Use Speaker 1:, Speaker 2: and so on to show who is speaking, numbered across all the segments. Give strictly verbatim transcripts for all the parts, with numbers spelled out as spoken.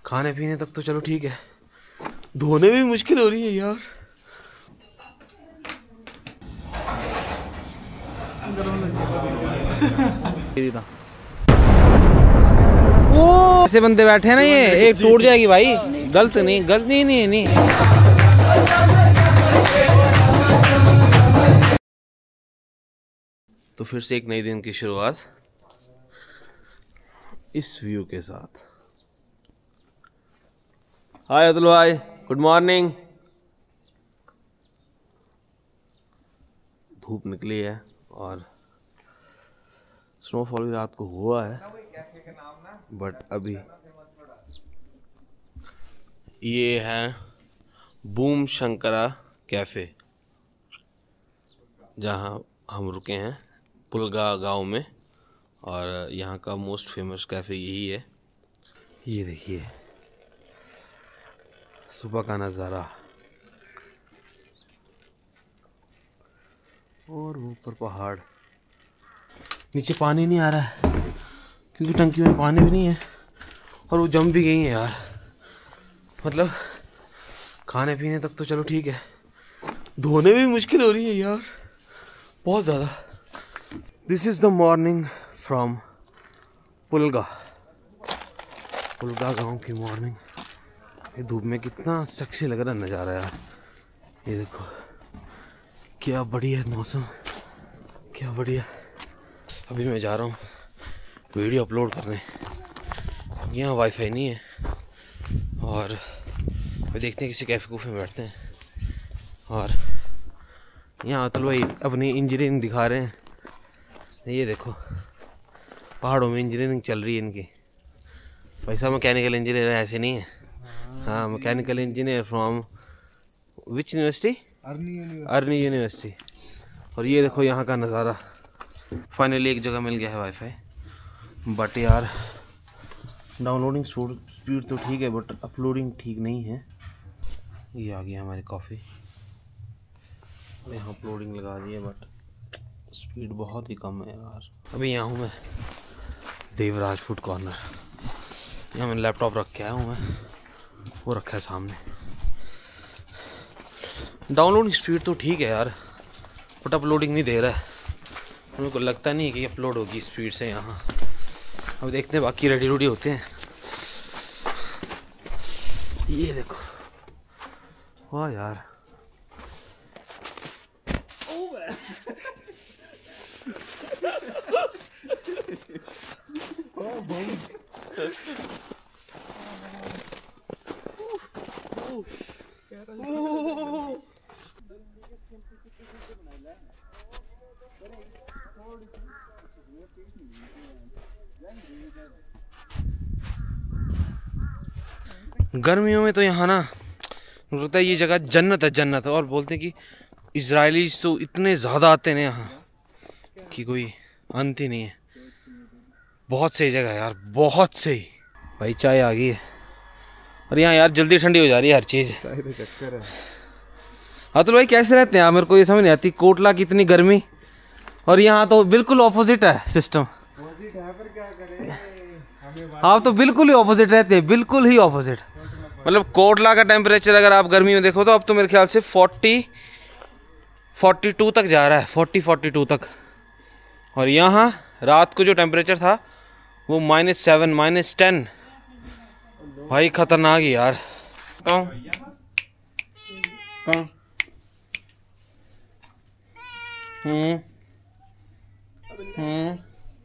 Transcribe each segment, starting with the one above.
Speaker 1: खाने पीने तक तो चलो ठीक है, धोने में भी मुश्किल हो रही है यार।
Speaker 2: वो ऐसे बंदे बैठे हैं ना, ये एक टूट जाएगी भाई। गलत नहीं, गलत नहीं नहीं नहीं
Speaker 1: तो फिर से एक नई दिन की शुरुआत इस व्यू के साथ। हाय अतुल भाई, गुड मॉर्निंग। धूप निकली है और स्नोफॉल भी रात को हुआ है, बट अभी ये है बूम शंकरा कैफे जहाँ हम रुके हैं पुलगा गांव में, और यहाँ का मोस्ट फेमस कैफे यही है। ये देखिए सुबह का नज़ारा, और ऊपर पहाड़। नीचे पानी नहीं आ रहा है क्योंकि टंकी में पानी भी नहीं है, और वो जम भी गई है यार। मतलब खाने पीने तक तो चलो ठीक है, धोने में भी मुश्किल हो रही है यार, बहुत ज़्यादा। This is the morning from Pulga, Pulga गांव की मॉर्निंग। ये धूप में कितना सेक्सी लग रहा नज़ारा यार। ये देखो क्या बढ़िया मौसम, क्या बढ़िया। अभी मैं जा रहा हूँ वीडियो अपलोड करने, यहाँ वाईफाई नहीं है, और अभी देखते हैं किसी कैफे कूफे में बैठते हैं। और यहाँ अतुल भाई अपनी इंजीनियरिंग दिखा रहे हैं। ये देखो पहाड़ों में इंजीनियरिंग चल रही है इनकी। भाई साहब मैकेनिकल इंजीनियर है, ऐसे नहीं है। हाँ, mechanical engineer from which university? Arni university. और ये देखो यहाँ का नज़ारा। फाइनली एक जगह मिल गया है वाईफाई, बट यार डाउनलोडिंग स्पीड तो ठीक है, बट अपलोडिंग ठीक नहीं है। ये आ गई हमारी कॉफ़ी, यहाँ अपलोडिंग लगा दी है, बट स्पीड बहुत ही कम है यार। अभी यहाँ हूँ मैं देवराज फूड कॉर्नर, यहाँ मैंने लैपटॉप रख के आया हूँ मैं, वो रखा है सामने। डाउनलोडिंग स्पीड तो ठीक है यार, बट अपलोडिंग नहीं दे रहा है। मेरे को लगता नहीं है कि अपलोड होगी स्पीड से यहाँ। अब देखते हैं, बाकी रेडी रूडी होते हैं। ये देखो वाह यार, गर्मियों में तो यहाँ ना होता है ये जगह जन्नत है, जन्नत है। और बोलते हैं कि इजरायलीज तो इतने ज़्यादा आते हैं यहाँ कि कोई अंत ही नहीं है। बहुत सही जगह है यार, बहुत सही। भाई चाय आ गई है, और यहाँ यार जल्दी ठंडी हो जा रही है हर चीज़। चक्कर है। अतुल भाई कैसे रहते हैं आप? मेरे को ये समझ नहीं आती, कोटला की इतनी गर्मी और यहाँ तो बिल्कुल ऑपोजिट है सिस्टम। आप तो बिल्कुल ही ऑपोजिट रहते हैं, बिल्कुल ही ऑपोजिट। मतलब कोटला का टेम्परेचर अगर आप गर्मी में देखो तो अब तो मेरे ख्याल से फोर्टी फोर्टी टू तक जा रहा है, फोर्टी फोर्टी टू तक। और यहाँ रात को जो टेम्परेचर था वो माइनस सेवन माइनस टेन। भाई खतरनाक ही यार। कौन कौन हम्म हम्म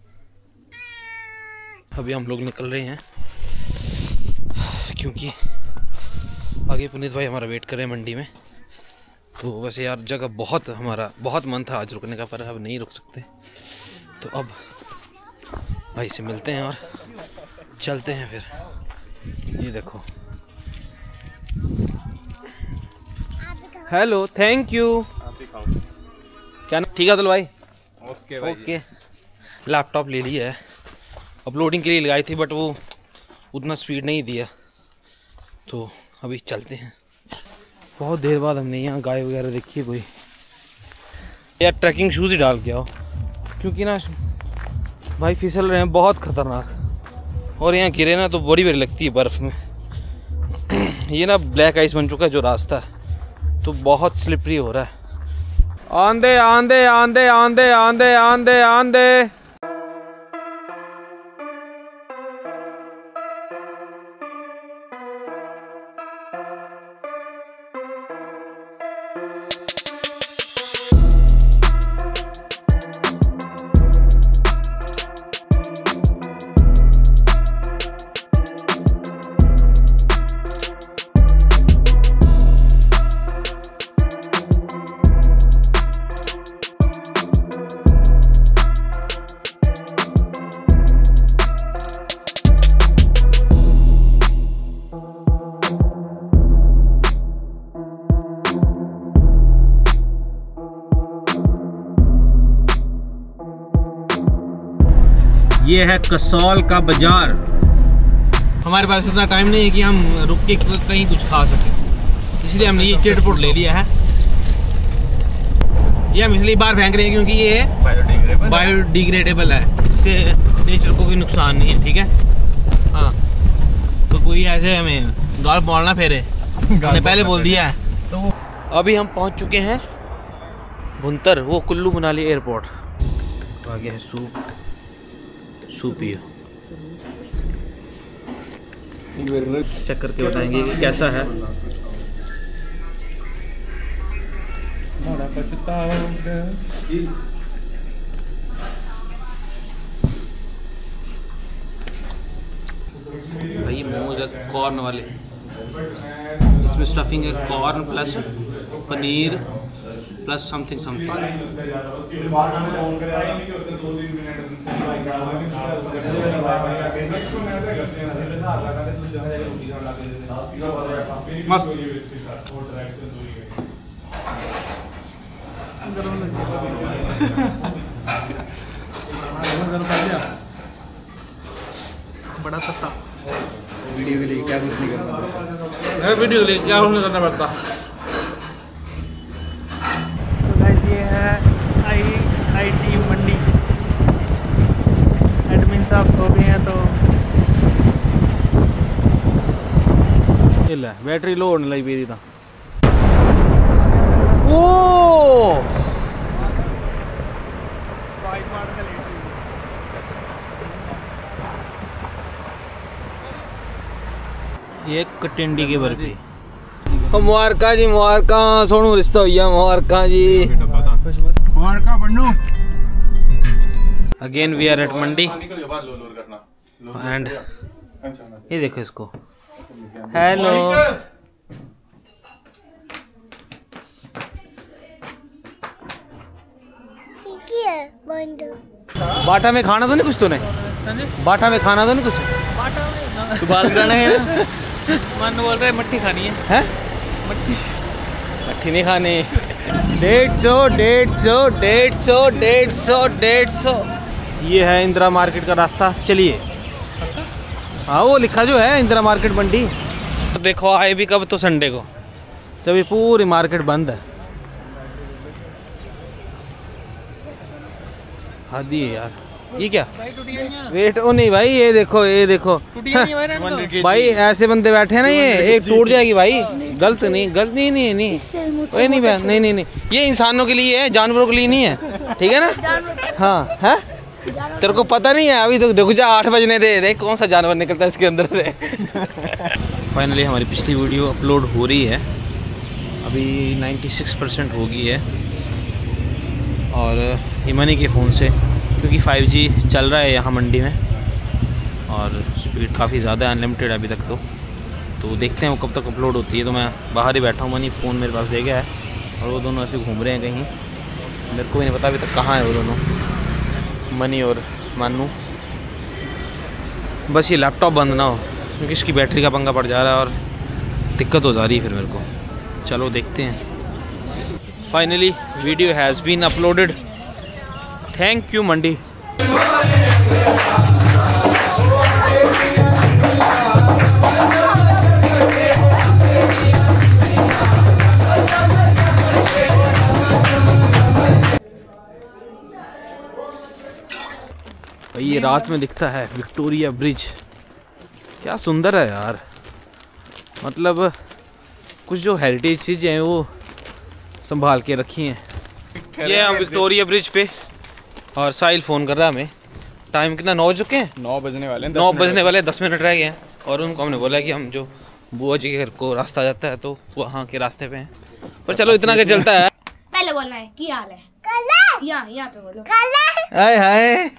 Speaker 1: अभी हम लोग निकल रहे हैं क्योंकि आगे पुनीत भाई हमारा वेट कर रहे हैं मंडी में। तो वैसे यार जगह बहुत, हमारा बहुत मन था आज रुकने का, पर अब नहीं रुक सकते। तो अब भाई से मिलते हैं और चलते हैं फिर। ये देखो, हेलो, थैंक यू। क्या ना, ठीक है अतुल भाई? ओके भाई। ओके, लैपटॉप ले लिया है, अपलोडिंग के लिए लगाई थी, बट वो उतना स्पीड नहीं दिया। तो अभी चलते हैं। बहुत देर बाद हमने यहाँ गाय वगैरह देखी है कोई। यार ट्रैकिंग शूज़ ही डाल के आओ, क्योंकि ना भाई फिसल रहे हैं बहुत खतरनाक। और यहाँ गिरे ना तो बड़ी बड़ी लगती है बर्फ़ में।
Speaker 2: ये ना ब्लैक आइस बन चुका है जो रास्ता है, तो बहुत स्लिपरी हो रहा है। आंधे आंधे आंधे आंधे आंधे आंधे आंधे। ये है कसौल का बाजार। हमारे पास इतना टाइम नहीं है कि हम रुक के कहीं कुछ खा सकें, इसलिए हमने ये चिटपुट ले लिया है। ये हम इसलिए बाहर फेंक रहे हैं क्योंकि ये बायोडिग्रेडेबल बायोडिग्रेडेबल है, इससे नेचर को कोई नुकसान नहीं है। ठीक है, हाँ, तो कोई ऐसे हमें गाल बोलना फेरे, हमने पहले बोल दिया है। तो अभी हम पहुंच चुके हैं भुंतर, वो कुल्लू मनाली एयरपोर्ट। आगे है सूप, सूप पियो, चेक करके बताएंगे कि कैसा है। भाई मोमोज है कॉर्न वाले, इसमें स्टफिंग है corn plus paneer plus something something. मस्त। बड़ा सस्ता। वीडियो के लिए क्या कुछ नहीं करना पड़ता, वीडियो के लिए क्या कुछ नहीं करना पड़ता।
Speaker 3: तो गाइस ये है आई आई टी मंडी। एडमिन साहब सो गए हैं तो
Speaker 2: ले बैटरी लो होने लगी मेरी। ओ ये कटिंडी की बर्फी। मुबारका जी, मुबारका, सोनू रिश्ता हुआ, मुबारका जी,
Speaker 3: मुबारका बन्नू।
Speaker 2: Again we are at Mandi and ये देखो इसको। हेलो, बाटा में खाना तो नहीं कुछ तूने? बाटा में खाना तो नहीं कुछ? बाल गाना है।
Speaker 3: मन बोल रहा है मट्ठी खानी है।
Speaker 2: हैं?
Speaker 3: मट्ठी
Speaker 2: मट्ठी नहीं खानी। डेढ़ सौ डेढ़ सौ डेढ़ सौ डेढ़ सौ डेढ़ सौ। ये है इंदिरा मार्केट का रास्ता, चलिए। हाँ वो लिखा जो है इंदिरा मार्केट मंडी। तो देखो आए भी कब, तो संडे को, जब ये पूरी मार्केट बंद है। हदी है यार, ये क्या वेट? ओ नहीं भाई, ये देखो ये देखो भाई, ऐसे बंदे बैठे हैं ना, ये एक टूट जाएगी भाई। गलत नहीं, गलत नहीं नहीं नहीं नहीं नहीं नहीं नहीं नहीं ये इंसानों के लिए है, जानवरों के लिए नहीं है, ठीक है ना? हाँ है, तेरे को पता नहीं है? अभी तो देखो जा आठ बजने दे, देख कौन सा जानवर निकलता है इसके अंदर से। फाइनली हमारी पिछली वीडियो अपलोड हो रही है, अभी छियानवे परसेंट हो गई है, और हिमानी के फ़ोन से, क्योंकि फाइव जी चल रहा है यहाँ मंडी में और स्पीड काफ़ी ज़्यादा है, अनलिमिटेड अभी तक। तो तो देखते हैं वो कब तक अपलोड होती है। तो मैं बाहर ही बैठा हूँ, मनी फ़ोन मेरे पास दे गया है और वो दोनों ऐसे घूम रहे हैं कहीं, मेरे को भी नहीं पता अभी तक कहाँ है वो दोनों, मनी और मानू। बस ये लैपटॉप बंद ना हो, क्योंकि इसकी बैटरी का पंगा पड़ जा रहा है और दिक्कत हो जा रही है फिर मेरे को। चलो देखते हैं। Finally video has been uploaded, thank you Mandi. ये रात में दिखता है विक्टोरिया ब्रिज, क्या सुंदर है यार। मतलब कुछ जो हेरिटेज चीज़ें हैं वो संभाल के रखी हैं। ये हम विक्टोरिया ब्रिज पे और साहिल फ़ोन कर रहा है हमें। टाइम कितना, नौ चुके हैं,
Speaker 3: नौ बजने वाले हैं,
Speaker 2: नौ बजने वाले, दस मिनट रह गए हैं। और उनको हमने बोला कि हम जो बुआ जी के घर को रास्ता जाता है तो वहाँ के रास्ते पे हैं, पर चलो इतना के चलता है।
Speaker 4: पहले बोलना है की हाल है, काला यहाँ यहाँ पे बोलो काला।
Speaker 2: हाय हाय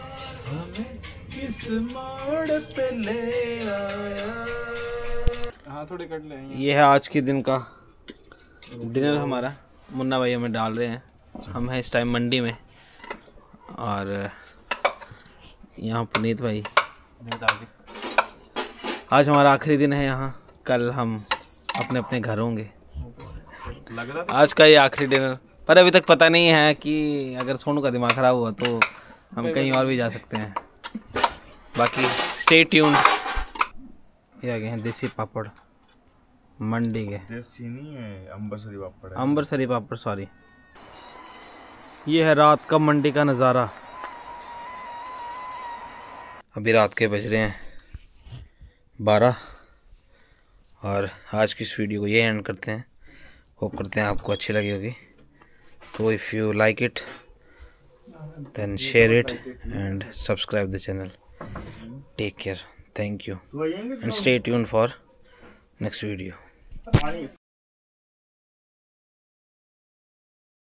Speaker 3: हाँ थोड़े कट लेंगे।
Speaker 2: ये है आज के दिन का डिनर हमारा। मुन्ना भाई हमें डाल रहे हैं। हम हैं इस टाइम मंडी में और यहाँ पुनीत भाई। आज हमारा आखिरी दिन है यहाँ, कल हम अपने अपने घर होंगे। आज का ये आखिरी डिनर, पर अभी तक पता नहीं है कि अगर सोनू का दिमाग खराब हुआ तो हम कहीं और भी जा सकते हैं। बाकी स्टे ट्यून्ड। ये आ गए हैं देसी पापड़ मंडी के।
Speaker 3: देसी नहीं है, अम्बरसरी पापड़ है।
Speaker 2: अम्बरसरी पापड़, सॉरी। ये है रात का मंडी का नज़ारा। अभी रात के बज रहे हैं बारह और आज की इस वीडियो को ये एंड करते हैं। होप करते हैं आपको अच्छी लगी होगी। तो if you like it then share it and subscribe the channel. Take care, thank you and stay tuned for next video.